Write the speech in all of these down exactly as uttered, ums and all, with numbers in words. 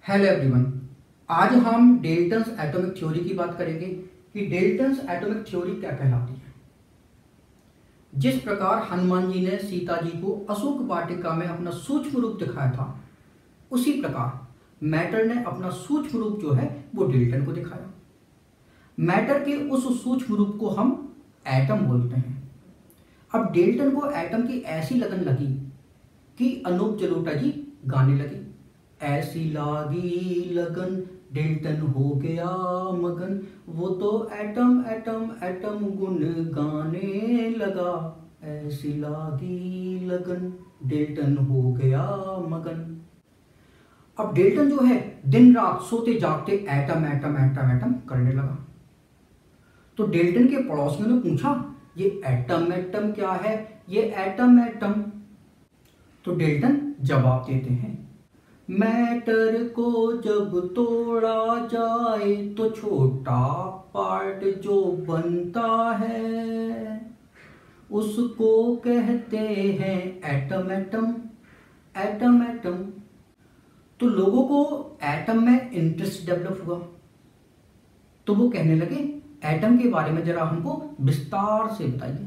Hello everyone, आज हम Dalton's atomic theory की बात करेंगे कि डेल्टन्स एटॉमिक थ्योरी क्या कहलाती है। जिस प्रकार हनुमान जी ने सीता जी को अशोक वाटिका में अपना सूक्ष्म रूप दिखाया था, उसी प्रकार मैटर ने अपना सूक्ष्म रूप जो है वो डेल्टन को दिखाया। मैटर के उस सूक्ष्म रूप को हम एटम बोलते हैं। अब डेल्टन को एटम की ऐसी लगन लगी कि अनूप जलोटा जी गाने लगे, ऐसी लागी लगन डेल्टन हो गया मगन, वो तो एटम एटम एटम गुन गाने लगा, ऐसी लागी लगन डेल्टन हो गया मगन। अब डेल्टन जो है दिन रात सोते जागते एटम एटम एटम एटम करने लगा। तो डेल्टन के पड़ोसियों ने पूछा, ये एटम एटम क्या है, ये एटम एटम। तो डेल्टन जवाब देते हैं, मैटर को जब तोड़ा जाए तो छोटा पार्ट जो बनता है उसको कहते हैं एटम एटम एटम एटम। तो लोगों को एटम में इंटरेस्ट डेवलप हुआ, तो वो कहने लगे एटम के बारे में जरा हमको विस्तार से बताइए।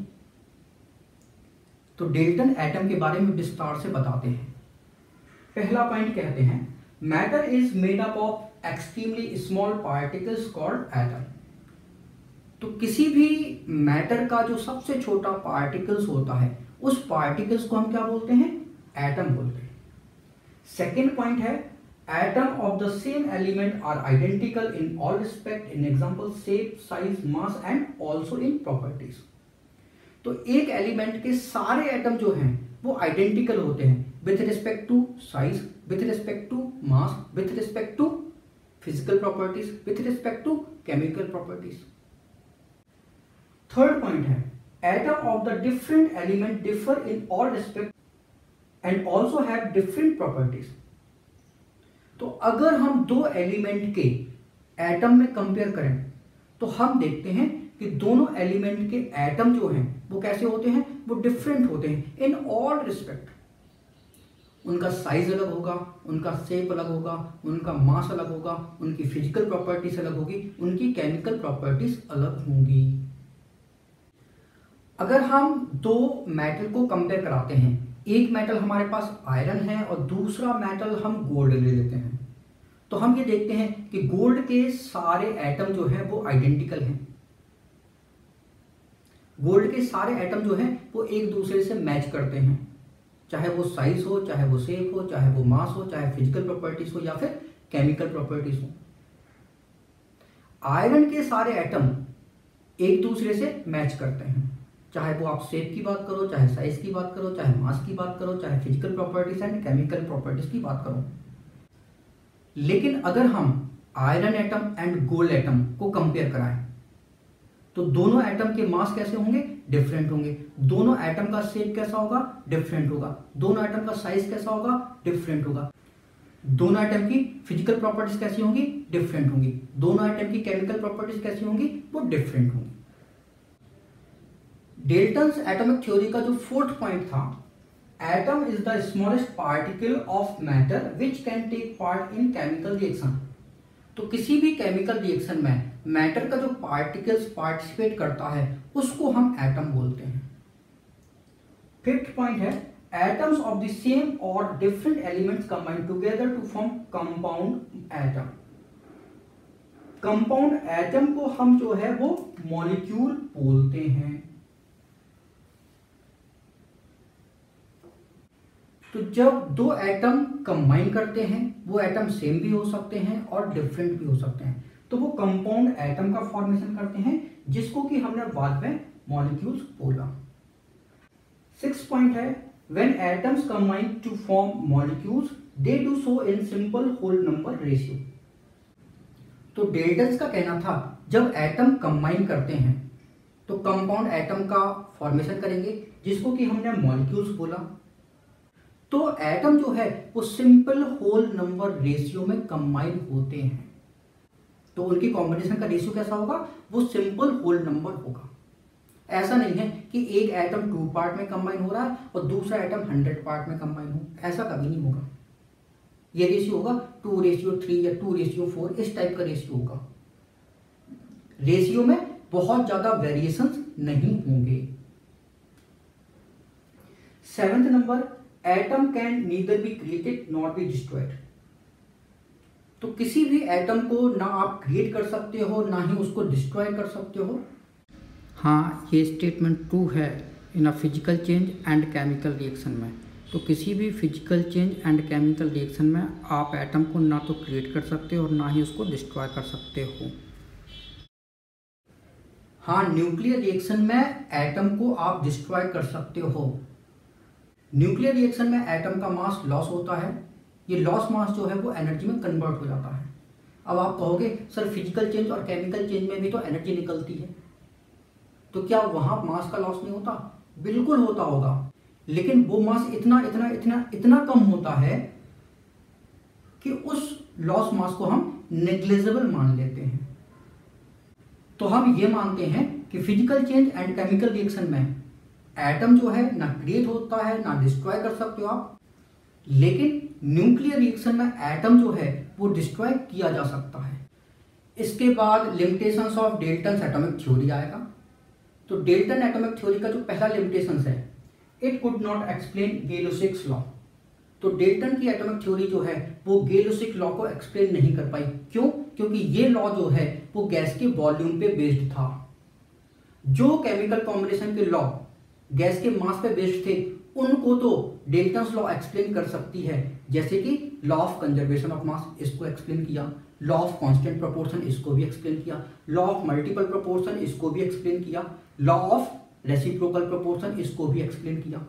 तो डेल्टन एटम के बारे में विस्तार से बताते हैं। पहला पॉइंट कहते हैं, matter is made up of extremely small particles called atom. तो किसी भी मैटर का जो सबसे छोटा पार्टिकल्स होता है उस पार्टिकल्स को हम क्या बोलते हैं, एटम बोलते हैं। सेकेंड पॉइंट है, atom of the same element are identical in all respect, in example shape, size, mass and also in properties. तो एक एलिमेंट के सारे एटम जो हैं वो आइडेंटिकल होते हैं with respect to size, with respect to mass, with respect to physical properties, with respect to chemical properties. Third point है, atom of the different element differ in all respect and also have different properties. तो अगर हम दो element के atom में compare करें तो हम देखते हैं कि दोनों एलिमेंट के एटम जो हैं वो कैसे होते हैं, वो डिफरेंट होते हैं इन ऑल रिस्पेक्ट। उनका साइज अलग होगा, उनका शेप अलग होगा, उनका मास अलग होगा, उनकी फिजिकल प्रॉपर्टीज अलग होगी, उनकी केमिकल प्रॉपर्टीज अलग होंगी। अगर हम दो मेटल को कंपेयर कराते हैं, एक मेटल हमारे पास आयरन है और दूसरा मेटल हम गोल्ड ले लेते हैं, तो हम ये देखते हैं कि गोल्ड के सारे एटम जो है वो आइडेंटिकल हैं। गोल्ड के सारे एटम जो हैं वो एक दूसरे से मैच करते हैं, चाहे वो साइज हो, चाहे वो शेप हो, चाहे वो मास हो, चाहे फिजिकल प्रॉपर्टीज हो या फिर केमिकल प्रॉपर्टीज हो। आयरन के सारे एटम एक दूसरे से मैच करते हैं, चाहे वो आप शेप की बात करो, चाहे साइज की बात करो, चाहे मास की बात करो, चाहे physical properties and chemical properties की बात करो। लेकिन अगर हम iron atom and gold atom को कंपेयर कराएं तो दोनों एटम के मास कैसे होंगे, डिफरेंट होंगे। दोनों एटम का शेप कैसा होगा, डिफरेंट होगा। दोनों एटम का साइज कैसा होगा, डिफरेंट होगा। दोनों एटम की फिजिकल प्रॉपर्टीज कैसी होंगी, डिफरेंट होंगी। दोनों एटम की केमिकल प्रॉपर्टीज कैसी होंगी, वो डिफरेंट होंगी। डेल्टन्स एटॉमिक थ्योरी का जो फोर्थ पॉइंट था, atom is the smallest particle of matter which can take part in chemical reaction. तो किसी भी केमिकल रिएक्शन में मैटर का जो पार्टिकल्स पार्टिसिपेट करता है उसको हम एटम बोलते हैं। फिफ्थ पॉइंट है, एटम्स ऑफ द सेम और different elements combine together to form compound atom. Compound atom को हम जो है वो मॉलिक्यूल बोलते हैं। तो जब दो एटम कंबाइन करते हैं, वो एटम सेम भी हो सकते हैं और डिफरेंट भी हो सकते हैं, तो वो कंपाउंड एटम का फॉर्मेशन करते हैं, जिसको कि हमने बाद में मॉलिक्यूल्स बोला। सिक्स पॉइंट है, when atoms combine to form molecules they do so in simple whole number ratio. तो डेल्टन्स का कहना था, जब एटम कंबाइन करते हैं तो कंपाउंड एटम का फॉर्मेशन करेंगे, जिसको कि हमने मॉलिक्यूल्स बोला। तो एटम जो है वो सिंपल होल नंबर रेशियो में कंबाइन होते हैं, तो उनकी कॉम्बिनेशन का रेशियो कैसा होगा, वो सिंपल होल नंबर होगा। ऐसा नहीं है कि एक एटम टू पार्ट में कंबाइन हो रहा है और दूसरा एटम हंड्रेड पार्ट में कंबाइन हो, ऐसा कभी नहीं होगा। ये रेशियो होगा टू रेशियो थ्री या टू रेशियो फोर, इस टाइप का रेशियो होगा। रेशियो में बहुत ज्यादा वेरिएशंस नहीं होंगे। Seventh number, atom can neither be created not be destroyed. तो किसी भी एटम को ना आप क्रिएट कर सकते हो ना ही उसको डिस्ट्रॉय कर सकते हो। हाँ, ये स्टेटमेंट ट्रू है in a physical change and chemical reaction में। तो किसी भी physical change and chemical reaction में आप एटम को ना तो क्रिएट कर सकते हो और ना ही उसको डिस्ट्रॉय कर सकते हो। हाँ, न्यूक्लियर रिएक्शन में एटम को आप डिस्ट्रॉय कर सकते हो। न्यूक्लियर रिएक्शन में एटम का मास लॉस होता है। ये लॉस मास जो है वो एनर्जी में कन्वर्ट हो जाता है। अब आप कहोगे सर फिजिकल चेंज और केमिकल चेंज में भी तो एनर्जी निकलती है, तो क्या वहां मास का लॉस नहीं होता? बिल्कुल होता होगा, लेकिन वो मास इतना इतना इतना इतना कम होता है कि उस लॉस मास को हम नेग्लिजिबल मान लेते हैं। तो हम ये मानते हैं कि physical change and chemical reaction में एटम जो है ना क्रिएट होता है ना डिस्ट्रॉय कर सकते हो आप, लेकिन न्यूक्लियर रिएक्शन में एटम जो है वो डिस्ट्रॉय किया जा सकता है। इसके बाद limitations of Dalton atomic theory आएगा। तो डेल्टन एटॉमिक थ्योरी का जो पहला लिमिटेशंस है, it could not explain Gay-Lussac's law. तो डेल्टन की एटॉमिक थ्योरी जो है वो गेलोसिक लॉ को एक्सप्लेन नहीं कर पाई। क्यों? क्योंकि ये लॉ जो है वो गैस के वॉल्यूम पे बेस्ड था। जो केमिकल कॉम्बिनेशन के लॉ गैस के मास पे बेस्ड थे उनको तो डेल्टन्स लॉ एक्सप्लेन कर सकती है, जैसे कि law of conservation of mass, इसको एक्सप्लेन किया। लॉ ऑफ कांस्टेंट प्रोपोर्शन, इसको भी एक्सप्लेन किया। लॉ ऑफ मल्टीपल प्रोपोर्शन, इसको भी एक्सप्लेन किया। लॉ ऑफ रेसिप्रोकल प्रोपोर्शन, इसको भी एक्सप्लेन किया।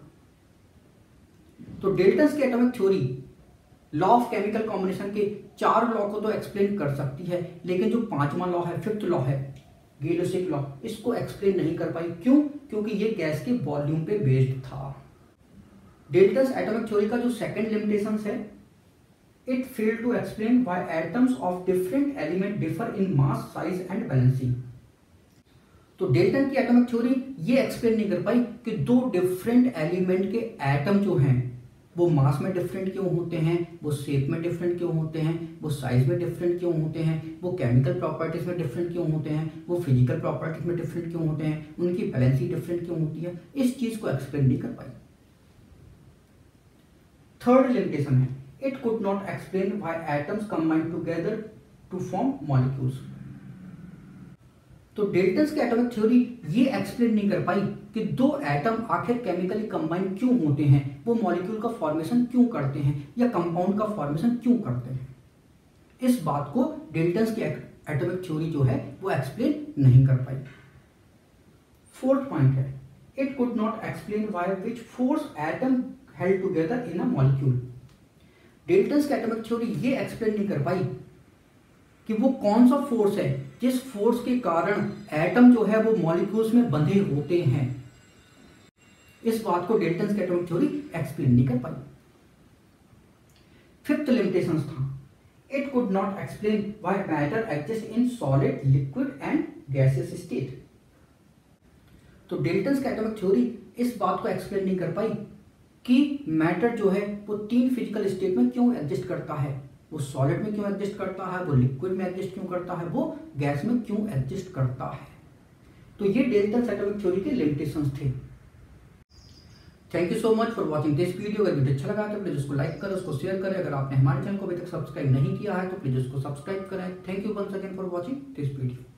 तो डेल्टन्स की atomic theory law of chemical combination के चार लॉ को तो एक्सप्लेन कर सकती है, लेकिन जो पांचवा लॉ है, फिफ्थ लॉ है गेलोसिक लॉ, इसको एक्सप्लेन नहीं कर पाई। क्यों? क्योंकि ये गैस के वॉल्यूम पे बेस्ड था। डेल्टन्स एटॉमिक थ्योरी का जो सेकंड लिमिटेशंस है, it failed to explain why atoms of different element differ in mass, size and balancing. तो डेल्टन की एटॉमिक थ्योरी ये एक्सप्लेन नहीं कर पाई कि दो डिफरेंट एलिमेंट के एटम जो हैं वो मास में डिफरेंट क्यों होते हैं, वो शेप में डिफरेंट क्यों होते हैं, वो साइज में डिफरेंट क्यों होते हैं, वो केमिकल प्रॉपर्टीज में डिफरेंट क्यों होते हैं, वो फिजिकल प्रॉपर्टीज में डिफरेंट क्यों होते हैं, उनकी बैलेंसिंग डिफरेंट क्यों होती है। इस चीज को एक्सप्लेन नहीं कर पाई। थर्ड लिमिटेशन है, it could not explain why atoms combine together to form molecules. तो डेल्टन्स की एटॉमिक थ्योरी ये एक्सप्लेन नहीं कर पाई कि दो एटम आखिर केमिकली कंबाइन क्यों होते हैं, वो मॉलिक्यूल का फॉर्मेशन क्यों करते हैं या कंपाउंड का फॉर्मेशन क्यों करते हैं। इस बात को डेल्टन्स की एटॉमिक थ्योरी जो है वो एक्सप्लेन नहीं कर पाई। फोर्थ पॉइंट है, it could not explain why which force atom held together in a molecule. Dalton's की एटॉमिक थ्योरी ये एक्सप्लेन नहीं कर पाई कि वो कौन सा फोर्स है जिस फोर्स के कारण एटम जो है वो मॉलिक्यूल्स में बंधे होते हैं। इस बात को डेल्टन्स की एटॉमिक थ्योरी एक्सप्लेन नहीं कर पाई। फिफ्थ लिमिटेशंस था, it could not explain why matter exist in solid, liquid and gaseous state. तो डेल्टन्स की एटॉमिक थ्योरी इस बात को एक्सप्लेन नहीं कर पाई कि मैटर जो है वो तीन फिजिकल स्टेट में क्यों एग्जिस्ट करता है, वो सॉलिड में क्यों एग्जिस्ट करता है, वो लिक्विड में एग्जिस्ट क्यों करता है, वो गैस में क्यों एग्जिस्ट करता है। तो ये डेल्टन्स एटॉमिक थ्योरी के लिमिटेशंस थे। Thank you so much for watching this video. अगर वीडियो अच्छा लगा तो प्लीज उसको लाइक करें, उसको शेयर करें। अगर आपने हमारे चैनल को अभी तक सब्सक्राइब नहीं किया है तो प्लीज उसको सब्सक्राइब करें। Thank you once again for watching this video.